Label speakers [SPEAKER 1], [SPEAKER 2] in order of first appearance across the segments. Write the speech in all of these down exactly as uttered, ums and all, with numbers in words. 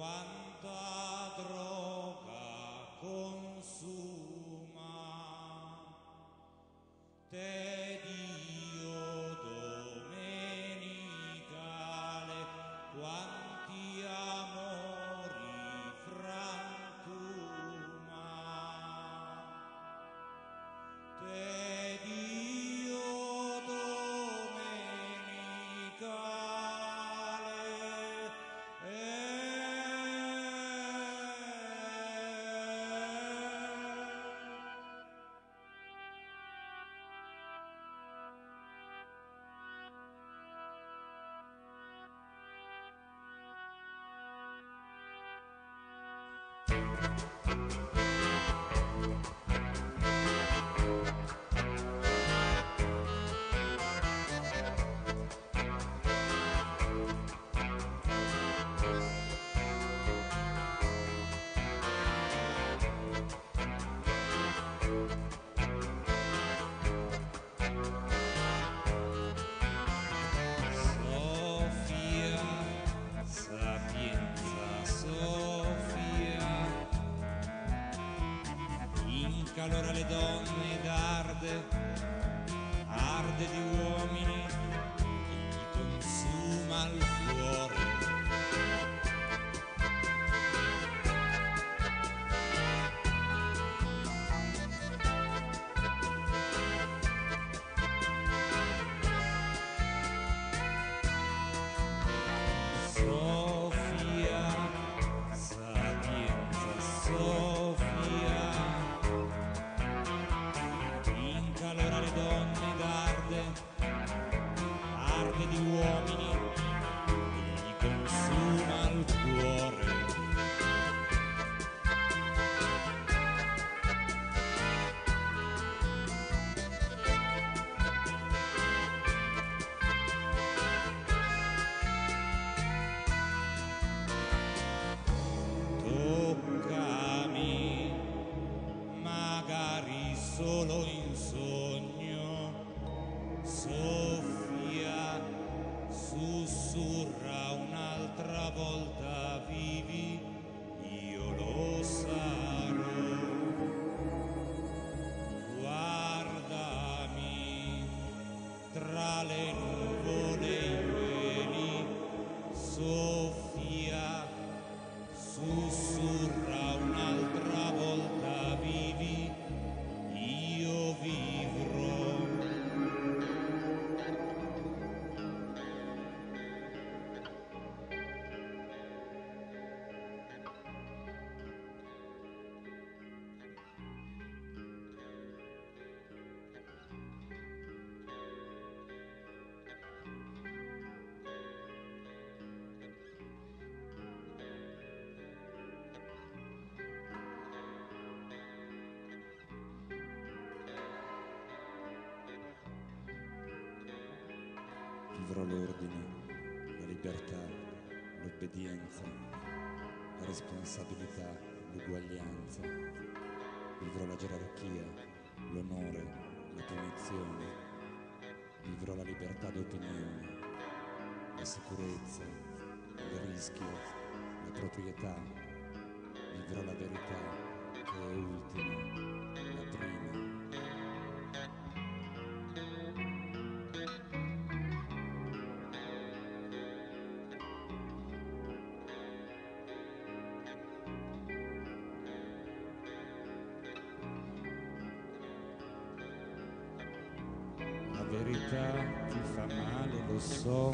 [SPEAKER 1] quanta droga consuma te Dio domenicale, quanti amori frantuma te Dio domenicale e Sofia, sapienza Sofia, incalora le donne ed arde, arde di uomini e gli consuma il cuore. Sofia, sapienza Sofia, incalora le donne ed arde, arde di uomini e gli consuma il cuore. Toccami, magari solo in sogno, Sofia, sussurra un'altra volta, vivi, io lo sarò. Guardami tra le nuvole e i veli, Sofia, sussurra un'altra volta, vivi, io vivrò.
[SPEAKER 2] Vivrò l'ordine, la libertà, l'obbedienza, la responsabilità, l'uguaglianza. Vivrò la gerarchia, l'onore, la punizione. Vivrò la libertà d'opinione, la sicurezza, il rischio, la proprietà. Vivrò la verità che è ultima, la prima. La verità ti fa male, lo so.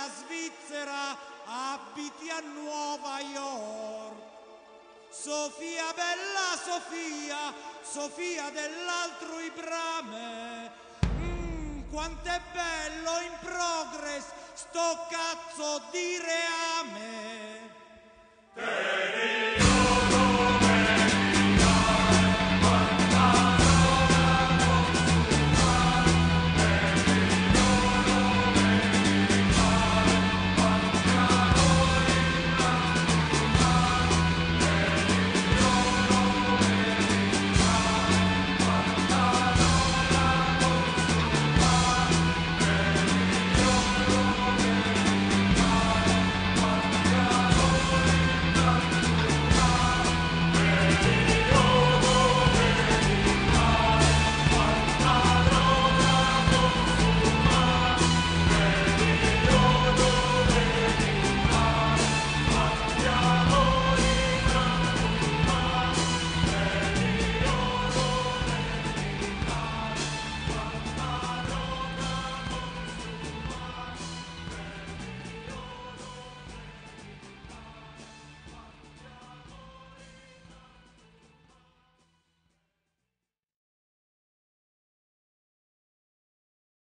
[SPEAKER 1] della Svizzera abiti a Nuova York. Sofia, bella Sofia, Sofia dell'altrui brame, mm, quant'è bello in progress sto cazzo di reame.